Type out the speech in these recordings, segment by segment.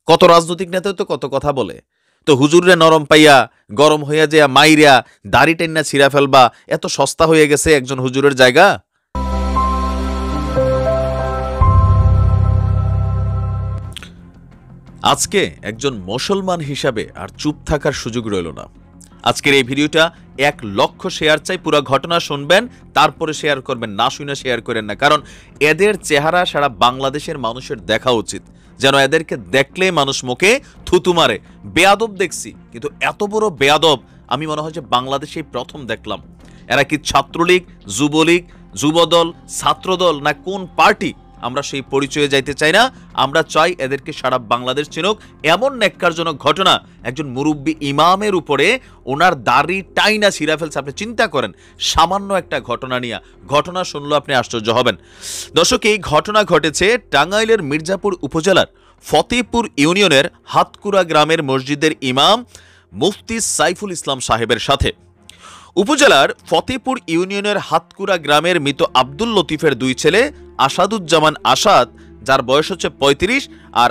কত রাজনৈতিক নেতা তো কত কথা বলে, তো হুজুরে নরম পাইয়া গরম হইয়া যে মাইরা দাড়ি টেন্না ছিঁড়া ফেলবা এত সস্তা হয়ে গেছে একজন হুজুরের জায়গা। আজকে একজন মুসলমান হিসাবে আর চুপ থাকার সুযোগ রইল না। আজকের এই ভিডিওটা 1 লক্ষ শেয়ার চাই, পুরো ঘটনা শুনবেন তারপরে শেয়ার করবেন, না শুনে শেয়ার করেন না, কারণ এদের চেহারা সারা বাংলাদেশের মানুষের দেখা উচিত, যেন এদেরকে দেখলে মানুষ মুখে থুতু মারে। বেয়াদব দেখছি, কিন্তু এত বড় বেয়াদব আমি মনে হয় যে বাংলাদেশেই প্রথম দেখলাম। এরা কি ছাত্রলীগ, যুবলীগ, যুবদল, ছাত্রদল না কোন পার্টি আমরা সেই পরিচয়ে যাইতে চাই না। আমরা চাই এদেরকে সারা বাংলাদেশ চিনুক। এমন ন্যাক্কারজনক ঘটনা, একজন মুরব্বী ইমামের উপরে ওনার দাড়ি টাইনা ছিঁড়া ফেলছে। আপনি চিন্তা করেন, সামান্য একটা ঘটনা নিয়ে, ঘটনা শুনলে আপনি আশ্চর্য হবেন। দর্শক, এই ঘটনা ঘটেছে টাঙ্গাইলের মির্জাপুর উপজেলার ফতেপুর ইউনিয়নের হাতকুড়া গ্রামের মসজিদের ইমাম মুফতি সাইফুল ইসলাম সাহেবের সাথে। উপজেলার ফতেপুর ইউনিয়নের হাতকুড়া গ্রামের মৃত আব্দুল লতিফের 2 ছেলে আসাদুজ্জামান আসাদ, যার বয়স হচ্ছে 35, আর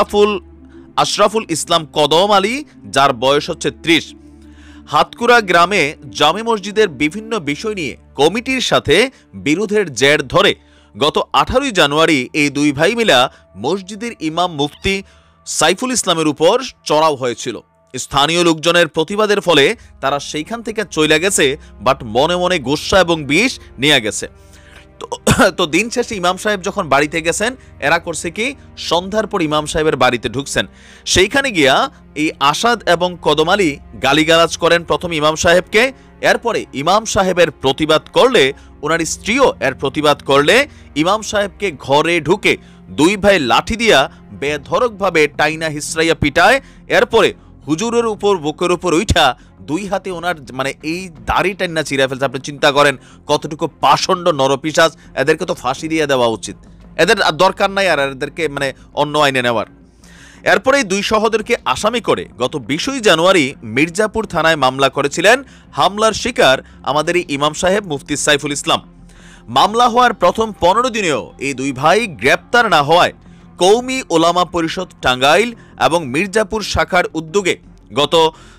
আশরাফুল ইসলাম কদম আলী, যার বয়স হচ্ছে 30। হাতকুড়া গ্রামে জামে মসজিদের বিভিন্ন বিষয় নিয়ে কমিটির সাথে বিরোধের জের ধরে গত 18 জানুয়ারি এই 2 ভাই মিলা মসজিদের ইমাম মুফতি সাইফুল ইসলামের উপর চড়াও হয়েছিল। স্থানীয় লোকজনের প্রতিবাদের ফলে তারা সেইখান থেকে চলে গেছে, বাট মনে মনে গোসা এবং বিষ নিয়ে গেছে। তো দিন শেষে ইমাম সাহেব যখন বাড়িতে গেছেন, এরা করছে কি, সন্ধ্যার পর ইমাম সাহেবের বাড়িতে ঢুকছেন। সেইখানে গিয়া এই আসাদ এবং কদম আলী গালিগালাজ করেন প্রথম ইমাম সাহেবকে। এরপরে ইমাম সাহেবের প্রতিবাদ করলে, ওনার স্ত্রীও এর প্রতিবাদ করলে ইমাম সাহেবকে ঘরে ঢুকে 2 ভাই লাঠি দিয়া বেধড়কভাবে টাইনা হিসরাইয়া পিটায়। এরপরে হুজুরের উপর, বুকের উপর উঠা 2 হাতে ওনার এই দাড়ি টান্না চিরা ফেলছে। আপনি চিন্তা করেন কতটুকু পাষণ্ড নরপিশাচ। এদেরকে তো ফাঁসি দিয়ে দেওয়া উচিত, এদের দরকার নাই আর এদেরকে অন্য আইনে নেওয়ার। এরপরে 2 সহোদরকে আসামি করে গত 20 জানুয়ারি মির্জাপুর থানায় মামলা করেছিলেন হামলার শিকার আমাদের এই ইমাম সাহেব মুফতি সাইফুল ইসলাম। মামলা হওয়ার প্রথম 15 দিনেও এই 2 ভাই গ্রেপ্তার না হওয়ায় কৌমি ওলামা পরিষদ টাঙ্গাইল এবং মির্জাপুর শাখার উদ্যোগে গত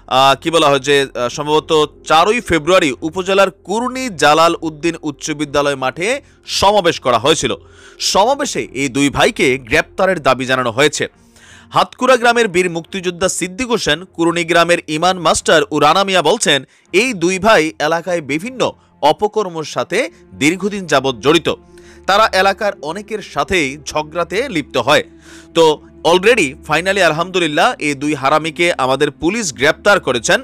সম্ভবত 4 ফেব্রুয়ারি উপজেলার কুরনি জালাল উদ্দিন উচ্চ বিদ্যালয় মাঠে সমাবেশ করা হয়েছিল। সমাবেশে এই 2 ভাইকে গ্রেপ্তারের দাবি জানানো হয়েছে। হাতকুড়া গ্রামের বীর মুক্তিযোদ্ধা সিদ্দিক হোসেন, কুরনি গ্রামের ইমান মাস্টার ও রানা মিয়া বলছেন, এই 2 ভাই এলাকায় বিভিন্ন অপকর্মের সাথে দীর্ঘদিন যাবৎ জড়িত। তারা এলাকার অনেকের সাথেই ঝগড়াতে লিপ্ত হয়। তো অলরেডি ফাইনালি আলহামদুলিল্লাহ এই 2 হারামিকে আমাদের পুলিশ গ্রেপ্তার করেছেন।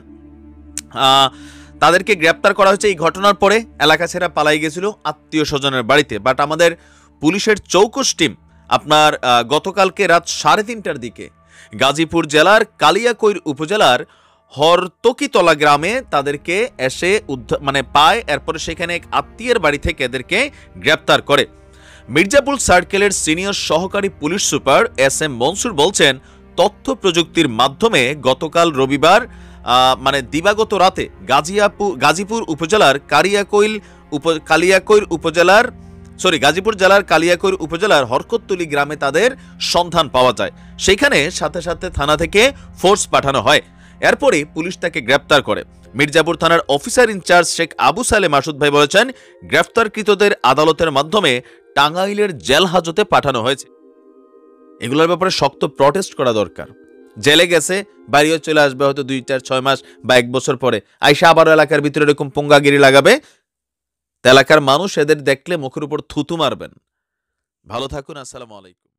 তাদেরকে গ্রেপ্তার করা হয়েছে এই ঘটনার পরে। এলাকা ছেড়ে পালাই গেছিল আত্মীয় স্বজনের বাড়িতে, বাট আমাদের পুলিশের চৌকস টিম আপনার গতকালকে রাত 3:30টার দিকে গাজীপুর জেলার কালিয়াকৈর উপজেলার হরতকিতলা গ্রামে তাদেরকে এসে পায়। এরপরে সেখানে এক আত্মীয়ের বাড়ি থেকে এদেরকে গ্রেপ্তার করে। মির্জাপুর সার্কেলের সিনিয়র সহকারী পুলিশ সুপার SM মনসুর বলছেন, তথ্য প্রযুক্তির মাধ্যমে গতকাল রবিবার দিবাগত রাতে গাজীপুর জেলার কালিয়াকৈর উপজেলার হরকততলী গ্রামে তাদের সন্ধান পাওয়া যায়। সেখানে সাথে সাথে থানা থেকে ফোর্স পাঠানো হয়। এরপরে পুলিশ তাকে গ্রেপ্তার করে। মির্জাপুর থানার অফিসার ইনচার্জ শেখ আবু সালে মাসুদ ভাই বলেছেন, গ্রেফতারকৃতদের আদালতের মাধ্যমে টাঙ্গাইলের জেল হাজতে পাঠানো হয়েছে। এগুলোর ব্যাপারে শক্ত প্রটেস্ট করা দরকার। জেলে গেছে, বাড়িও চলে আসবে হয়তো 2, 4, 6 মাস বা 1 বছর পরে, আইসা আবারও এলাকার ভিতরে এরকম পুঙ্গাগিরি লাগাবে। এলাকার মানুষ এদের দেখলে মুখের উপর থুতু মারবেন। ভালো থাকুন, আসসালামু আলাইকুম।